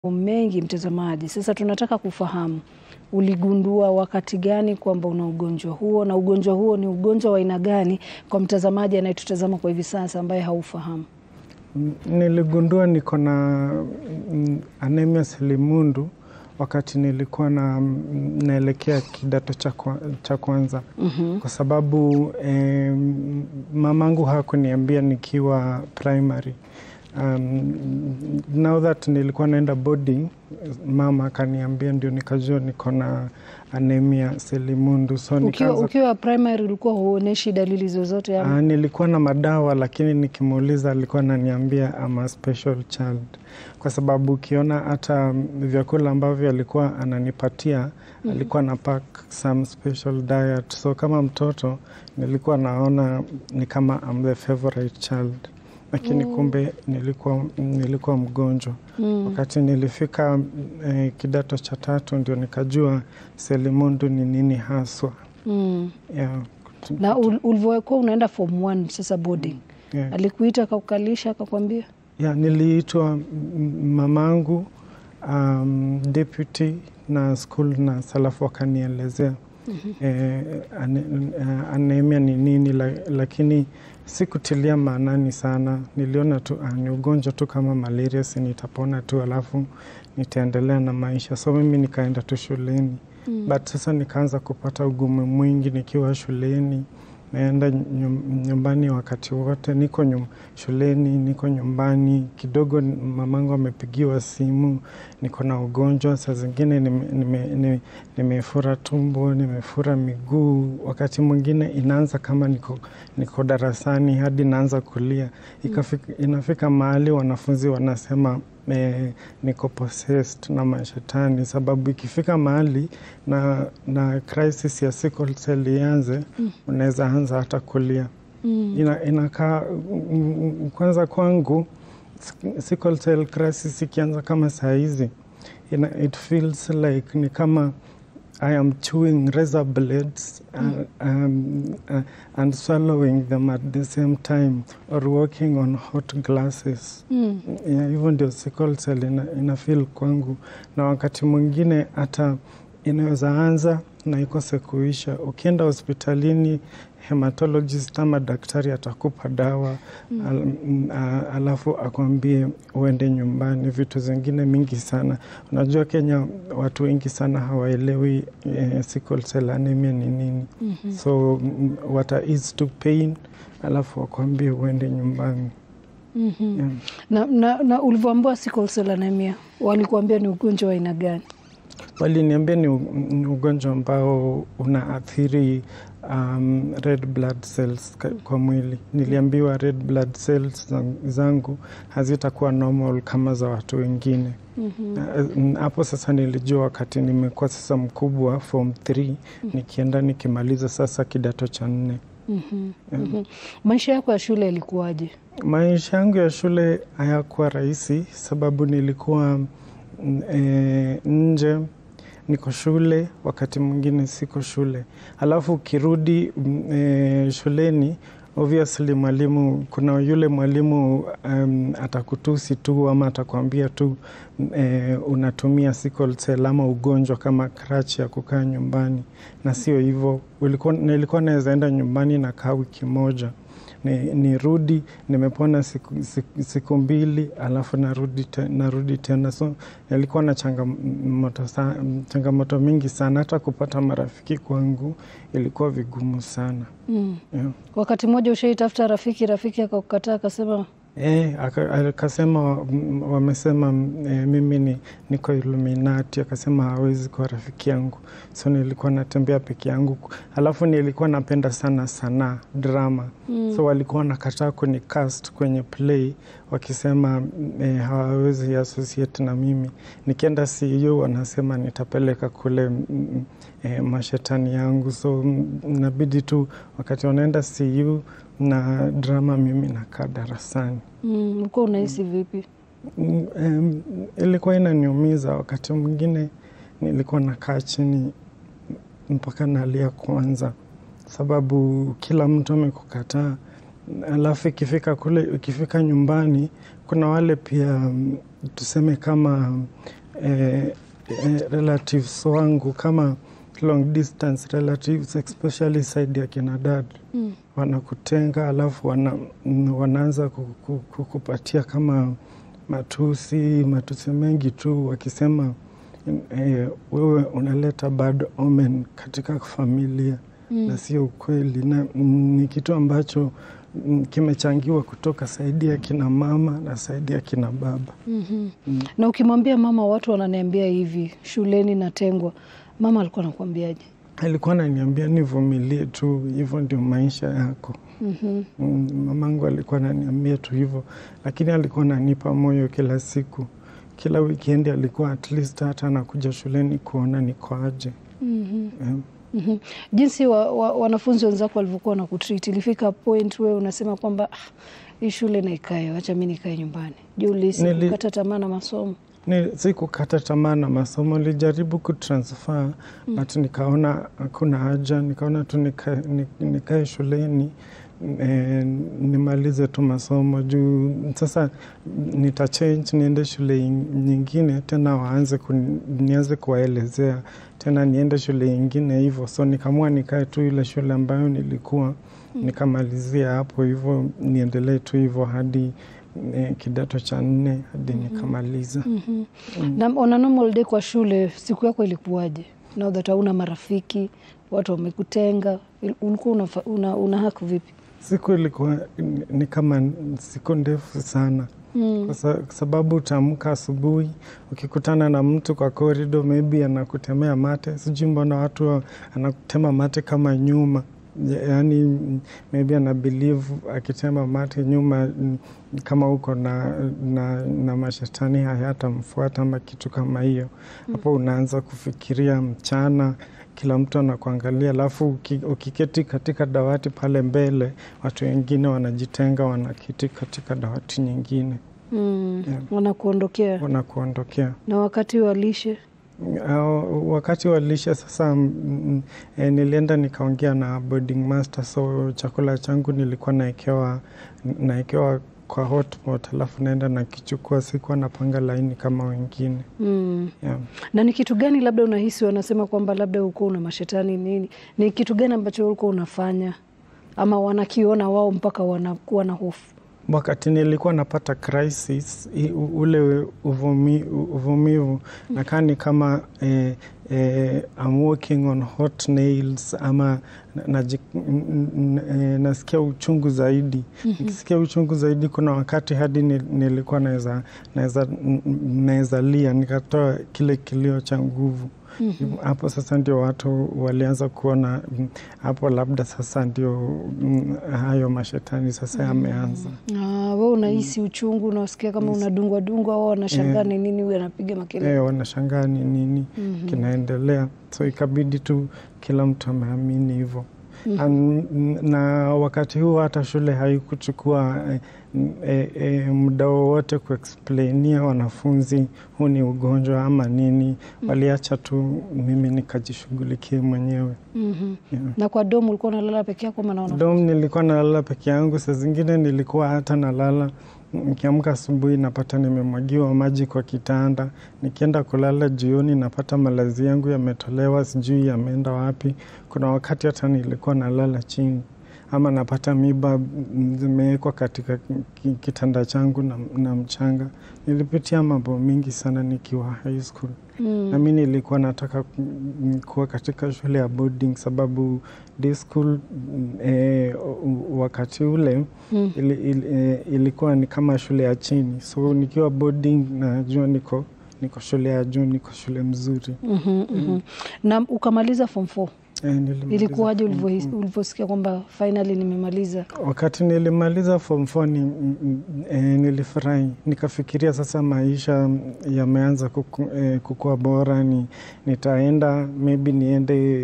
Mengi mtazamaji, sasa tunataka kufahamu uligundua wakati gani kwamba una ugonjwa huo, na ugonjwa huo ni ugonjwa wa aina gani kwa mtazamaji anayetutazama kwa hivi sasa ambaye haufahamu? Niligundua niko na anemia selimundu wakati nilikuwa naelekea kidato cha kwanza. Kwa sababu mamangu hakuniambia nikiwa primary. Now that nilikuwa naenda boarding, mama akaniambia, ndio nikajua niko na anemia selimundu. So ukiwa primary ulikuwa huoneshi dalili zozote ama? Nilikuwa na madawa, lakini nikimuuliza alikuwa ananiambia I'm a special child. Kwa sababu ukiona hata vyakula ambavyo alikuwa ananipatia, alikuwa na pack some special diet. So kama mtoto nilikuwa naona ni kama I'm the favorite child. Lakini kumbe nilikuwa mgonjwa. Wakati nilifika kidato cha 3 ndio nikajua selimundu ni nini haswa. Yeah. Na ulivyokuwa unaenda form 1 sasa boarding, alikuita akakukalisha akakwambia? Yeah, niliitwa mamangu, deputy na school nurse, alafu wakanielezea anemia ni nini, lakini sikutilia maanani sana. Niliona tu ni ugonjwa tu kama malaria, si nitapona tu alafu nitaendelea na maisha. So mimi nikaenda tu shuleni. But sasa nikaanza kupata ugumu mwingi nikiwa shuleni. Naenda nyumbani wakati wote, niko shuleni, niko nyumbani. Kidogo mamangu amepigiwa simu, niko na ugonjwa. Saa zingine nimefura tumbo, nimefura miguu. Wakati mwingine inaanza kama niko darasani hadi naanza kulia. Inafika mahali wanafunzi wanasema niko possessed na mashetani, sababu ikifika mahali na crisis ya sickle cell ianze, unaweza anza hata kulia. Inakaa kwanza kwangu sickle cell crisis ikianza kama saa hizi, it feels like ni kama I am chewing razor blades and swallowing them at the same time, or walking on hot glasses. Hivyo ndio sickle cell ina feel kwangu. Na wakati mwingine hata inaweza anza na ikose kuisha. Ukienda hospitalini, hematologist ama daktari atakupa dawa, alafu akwambie uende nyumbani. Vitu zingine mingi sana. Unajua Kenya watu wengi sana hawaelewi sickle cell anemia ni nini. So wata ease to pain, alafu wakwambie uende nyumbani. Na ulivyoambiwa sickle cell anemia, walikuambia ni ugonjwa wa aina gani? Waliniambia ni ugonjwa ambao unaathiri red blood cells kwa mwili. Niliambiwa red blood cells zangu hazitakuwa normal kama za watu wengine. Hapo sasa nilijua wakati nimekuwa sasa mkubwa form 3, nikienda nikimaliza sasa kidato cha 4. Maisha yako ya shule ilikuwaje? Maisha yangu ya shule hayakuwa rahisi, sababu nilikuwa nje, niko shule, wakati mwingine siko shule. Alafu ukirudi shuleni, obviously mwalimu, kuna yule mwalimu atakutusi tu ama atakwambia tu unatumia sickle cell ama ugonjwa kama crutch ya kukaa nyumbani. Na sio hivyo, nilikuwa naweza enda nyumbani na kaa wiki moja. Nirudi, nimepona siku 2, alafu narudi tena. So nilikuwa na changamoto mingi sana, hata kupata marafiki kwangu ilikuwa vigumu sana. Wakati mmoja ushaitafuta rafiki akakukataa akasema? Akasema, wamesema mimi niko Illuminati, akasema hawezi kuwa rafiki yangu. So nilikuwa natembea peke yangu. Alafu nilikuwa napenda sana drama. So walikuwa nakataa kunicast kwenye play, wakisema hawawezi associate na mimi. Nikienda CU wanasema nitapeleka kule mashetani yangu. So inabidi tu wakati wanaenda CU na drama, mimi nakaa darasani. Ulikuwa unahisi vipi? Ilikuwa inaniumiza. Wakati mwingine nilikuwa nakaa chini mpaka nalia kwanza, sababu kila mtu amekukataa. Alafu ikifika nyumbani, kuna wale pia tuseme kama relatives wangu, kama long distance relatives, especially side ya kina dad, wanakutenga alafu wanaanza kukupatia kama matusi mengi tu, wakisema wewe unaleta bad omen katika familia, na sio ukweli, na ni kitu ambacho kimechangiwa kutoka saidi ya kina mama na saidi ya kina baba. Na ukimwambia mama, watu wananiambia hivi, shuleni natengwa, mama alikuwa anakuambiaje? Alikuwa ananiambia nivumilie tu, hivyo ndio maisha yako. Mamangu alikuwa ananiambia tu hivyo, lakini alikuwa ananipa moyo kila siku. Kila weekend alikuwa at least hata anakuja shuleni kuona niko aje. Jinsi wanafunzi wenzako walivyokuwa wanakutreat, ilifika point wewe unasema kwamba hii shule na ikae, acha mimi nikae nyumbani? Ulihisi kukata tamaa na masomo? Sikukata tamaa na masomo, nilijaribu kutransfer but nikaona hakuna haja, nikaona tu nikae shuleni nimalize tu masomo, juu sasa nitachange niende shule nyingine tena, nianze kuwaelezea tena niende shule nyingine hivyo. So nikamua nikae tu ile shule ambayo nilikuwa nikamalizia hapo hivyo, niendelee tu hivyo hadi kidato cha 4 hadi nikamaliza. Na on a normal day kwa shule, siku yako ilikuwaje? Now that hauna marafiki, watu wamekutenga, ulikuwa una haki vipi? Siku ilikuwa ni kama siku ndefu sana. Kwa sababu utaamka asubuhi, ukikutana na mtu kwa corridor, maybe anakutemea mate, sijui mbona watu anakutema mate kama nyuma. Yani maybe ana believe akitema mate nyuma kama uko na mashetani hayatamfuata ama kitu kama hiyo. Hapo unaanza kufikiria mchana, kila mtu anakuangalia, alafu ukiketi katika dawati pale mbele, watu wengine wanajitenga, wanaketi katika dawati nyingine. Wanakuondokea. Na wakati wa lishe? Wakati wa lishe sasa, nilienda nikaongea na boarding master, so chakula changu nilikuwa naekewa kwa hotpot, alafu naenda na kichukua, sikuwa napanga laini kama wengine. Na ni kitu gani labda unahisi wanasema kwamba labda uko una mashetani nini? Ni kitu gani ambacho uko unafanya ama wanakiona wao mpaka wanakuwa na hofu? Wakati nilikuwa napata crisis, ule uvumivu, nakani kama I'm working on hot nails, ama nasikia uchungu zaidi. Nikisikia uchungu zaidi, kuna wakati hadi nilikuwa naweza lia, nikatoa kile kilio cha nguvu. Hapo sasa ndio watu walianza kuona hapo labda sasa ndio hayo mashetani sasa yameanza. Wewe unahisi uchungu, unasikia kama unadungwa au wanashangaa ni nini huyu anapiga makelele? Wanashangaa ni nini kinaendelea. So ikabidi tu kila mtu ameamini hivyo. Na wakati huu hata shule haikuchukua muda wowote kuexplainia wanafunzi huu ni ugonjwa ama nini. Waliacha tu mimi nikajishughulikie mwenyewe. Na kwa domu ulikuwa unalala peke yako ama na wanafunzi? Domu nilikuwa nalala peke yangu, saa zingine nilikuwa hata nalala, nikiamka asubuhi napata nimemwagiwa maji kwa kitanda, nikienda kulala jioni napata malazi yangu yametolewa, sijui yameenda wapi. Kuna wakati hata nilikuwa nalala chini, ama napata miba zimewekwa katika kitanda changu na mchanga. Nilipitia mambo mingi sana nikiwa high school. Na mimi nilikuwa nataka kuwa katika shule ya boarding, sababu day school wakati ule ilikuwa ni kama shule ya chini. So nikiwa boarding najua niko shule ya juu, niko shule mzuri. Na ukamaliza form 4? Ilikuwaje ulivyosikia kwamba finally nimemaliza? Wakati nilimaliza form 4 nilifurahi. Nikafikiria sasa maisha yameanza kukua bora, nitaenda maybe niende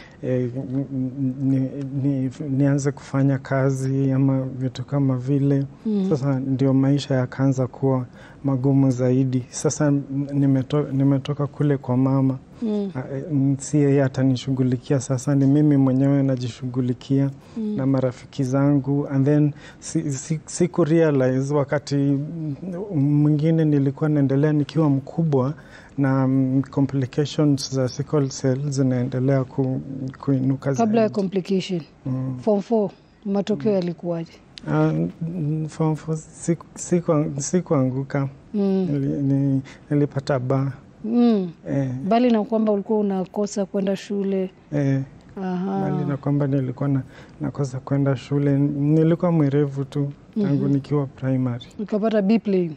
nianze kufanya kazi ama vitu kama vile. Sasa ndio maisha yakaanza kuwa magumu zaidi. Sasa nimetoka kule kwa mama. Si yeye atanishughulikia, sasa ni mimi mwenyewe najishughulikia na marafiki zangu. And then siku realize wakati mwingine nilikuwa naendelea nikiwa mkubwa na complications za sickle cell zinaendelea kuinuka zaidi. Kabla ya complication, form 4 matokeo yalikuwaje? Form 4 sikuanguka. Nilipata ba. Bali na kwamba ulikuwa unakosa kwenda shule. Bali na kwamba nilikuwa nakosa kwenda shule. Nilikuwa mwerevu tu tangu nikiwa primary. Ukapata B plane.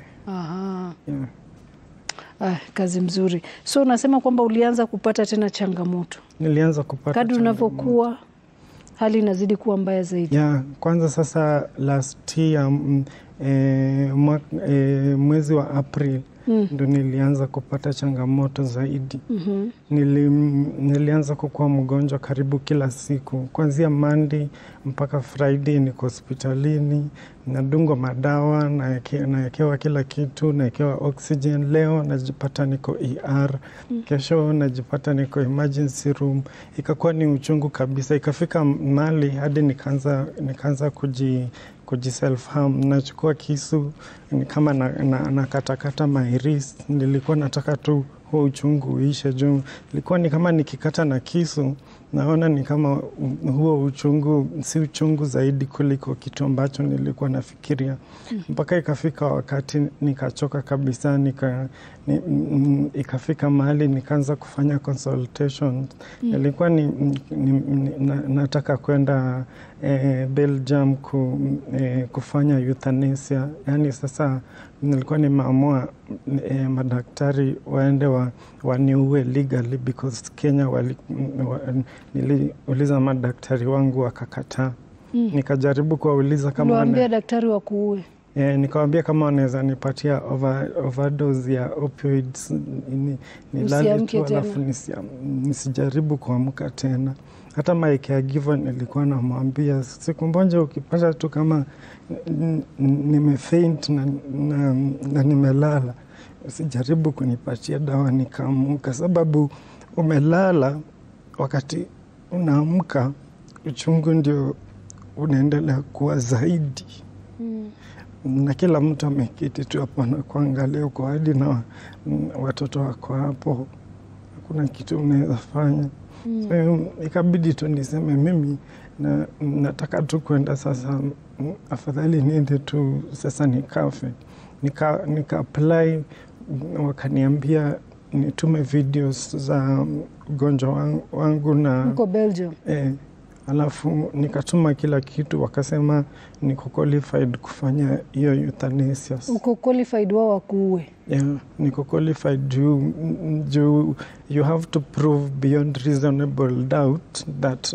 Kazi mzuri. So unasema kwamba ulianza kupata tena changamoto. Nilianza kupata kadri unavyokuwa hali inazidi kuwa mbaya zaidi. Kwanza sasa last year mwezi wa April ndo nilianza kupata changamoto zaidi. Nilianza kukuwa mgonjwa karibu kila siku. Kuanzia Monday mpaka Friday niko hospitalini, nadungwa madawa, naekewa kila kitu, naekewa oxygen. Leo najipata niko ER, kesho najipata niko emergency room. Ikakuwa ni uchungu kabisa. Ikafika mahali hadi nikaanza self harm. Nachukua kisu ni kama nakatakata my wrist. Nilikuwa nataka tu huo uchungu uishe juu. Nilikuwa ni kama nikikata na kisu, naona ni kama huo uchungu si uchungu zaidi kuliko kitu ambacho nilikuwa nafikiria. Mpaka ikafika wakati nikachoka kabisa, ikafika mahali nikaanza kufanya consultation. Nilikuwa nataka kwenda Belgium kufanya euthanasia. Yani sasa nilikuwa nimeamua madaktari waende waniue legally because Kenya niliuliza madaktari wangu wakakataa. Nikajaribu kuwauliza kama uliwaambia daktari wakuue. Nikawambia kama wanaweza nipatia overdose ya opioids nilale tu alafu nisijaribu kuamka tena. Hata my caregiver nilikuwa namwambia siku moja ukipata tu kama nimefaint na nimelala, usijaribu kunipatia dawa nikaamuka, sababu umelala wakati unaamka uchungu ndio unaendelea kuwa zaidi. Na kila mtu ameketi tu hapo na kuangalia uko hadi na watoto wako hapo, hakuna kitu unaweza fanya. So, ikabidi tu niseme mimi nataka tu kwenda sasa, afadhali niende tu sasa nikafe. Nika apply, wakaniambia nitume videos za ugonjwa wangu na uko Belgium. Alafu nikatuma kila kitu, wakasema niko qualified kufanya hiyo euthanasia. Uko qualified wao wakuue? Niko qualified juu you have to prove beyond reasonable doubt that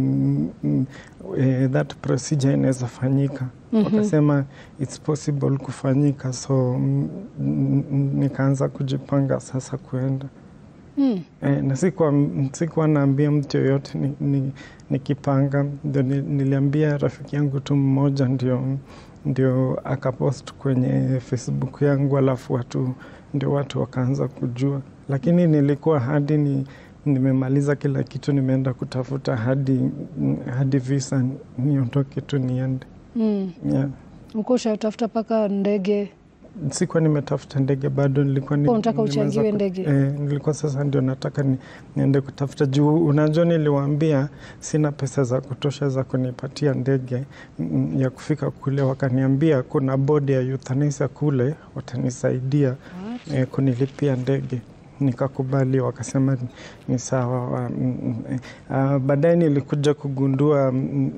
that procedure inaweza fanyika. Wakasema it's possible kufanyika, so nikaanza kujipanga sasa kuenda. Na sikuwa naambia mtu yoyote nikipanga. Niliambia rafiki yangu tu mmoja, ndio akapost kwenye Facebook yangu, alafu watu wakaanza kujua. Lakini nilikuwa hadi nimemaliza kila kitu, nimeenda kutafuta hadi visa niondoke tu niende. Uko ushatafuta paka ndege? Sikuwa nimetafuta ndege bado, nilikuwa unataka uchangiwe ndege. Nilikuwa sasa ndio nataka niende kutafuta juu. Unajua niliwaambia sina pesa za kutosha za kunipatia ndege ya kufika kule. Wakaniambia kuna bodi ya euthanasia kule watanisaidia kunilipia ndege. Nikakubali, wakasema ni sawa. Baadaye nilikuja kugundua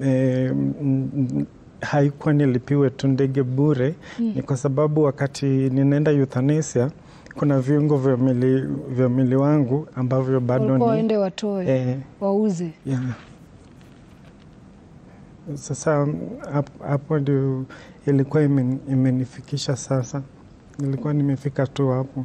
haikuwa nilipiwe tu ndege bure. Ni kwa sababu wakati ninaenda euthanasia kuna viungo vya mwili wangu ambavyo bado ni waende watoe wauze. Sasa hapo ndio ilikuwa imenifikisha sasa. Nilikuwa nimefika tu hapo.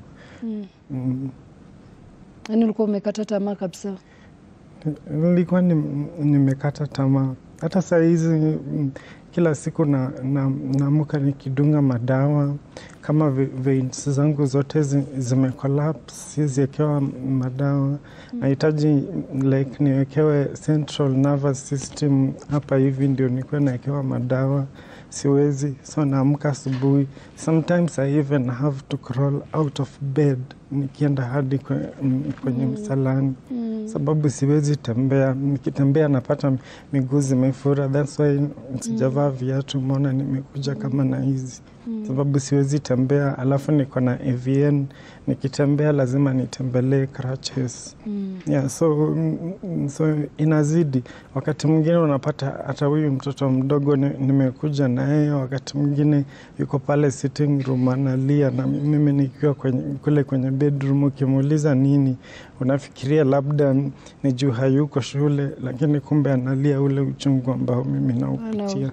Yaani ulikuwa umekata tamaa kabisa? Nilikuwa nimekata tamaa. Hata saa hizi kila siku naamka nikidunga madawa. Kama veins zangu zote zimecollapse, siweziekewa madawa. Nahitaji like niwekewe central nervous system hapa hivi ndio nikuwe nawekewa madawa. Siwezi, so naamka asubuhi. Sometimes I even have to crawl out of bed nikienda hadi kwenye msalani. Sababu siwezi tembea. Nikitembea napata miguu zimefura. That's why sijavaa viatu, mbona nimekuja kama na hizi. Sababu siwezi tembea, alafu niko na AVN. Nikitembea lazima nitembelee crutches. Yeah, so inazidi. Wakati mwingine unapata hata huyu mtoto mdogo nimekuja na yeye, wakati mwingine yuko pale sitting room analia na mimi nikiwa kule kwenye bedroom. Ukimuuliza nini, unafikiria labda ni juu hayuko shule, lakini kumbe analia ule uchungu ambao mimi naupitia.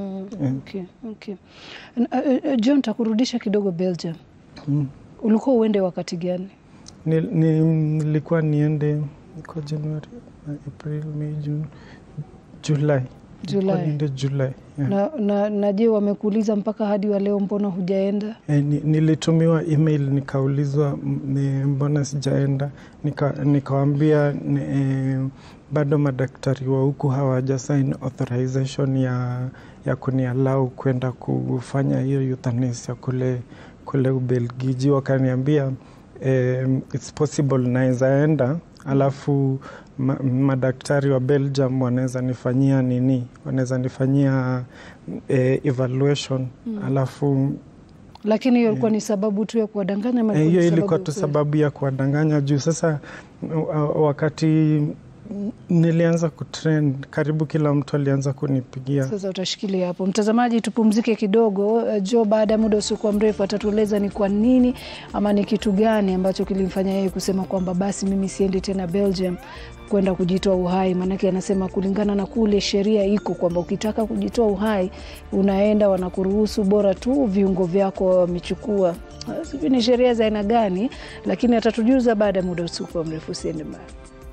Okay. John, takurudisha kidogo Belgium. Ulikuwa uende wakati gani? Nilikuwa niende kwa January, April, May, June, July. July. Yeah. Na je, wamekuuliza mpaka hadi wa leo mbona hujaenda? Nilitumiwa email nikaulizwa mbona sijaenda. Nikawaambia bado madaktari wa huku hawaja sign authorization ya kuniallow kwenda kufanya hiyo euthanasia kule Ubelgiji. Wakaniambia it's possible naezaenda, alafu madaktari wa Belgium wanaweza nifanyia evaluation, alafu. Lakini hiyo ilikuwa ni sababu tu ya kuwadanganya? Hiyo ilikuwa tu sababu ya kuwadanganya juu sasa wakati nilianza kutrend, karibu kila mtu alianza kunipigia. Sasa utashikilia hapo. Mtazamaji, tupumzike kidogo. Joe baada ya muda usiokuwa mrefu atatueleza ni kwa nini ama ni kitu gani ambacho kilimfanya yeye kusema kwamba basi mimi siendi tena Belgium kwenda kujitoa uhai. Maanake anasema kulingana na kule sheria iko kwamba ukitaka kujitoa uhai unaenda, wanakuruhusu, bora tu viungo vyako wamechukua. Sijui ni sheria za aina gani, lakini atatujuza baada ya muda usiokuwa mrefu. Usiende mbali.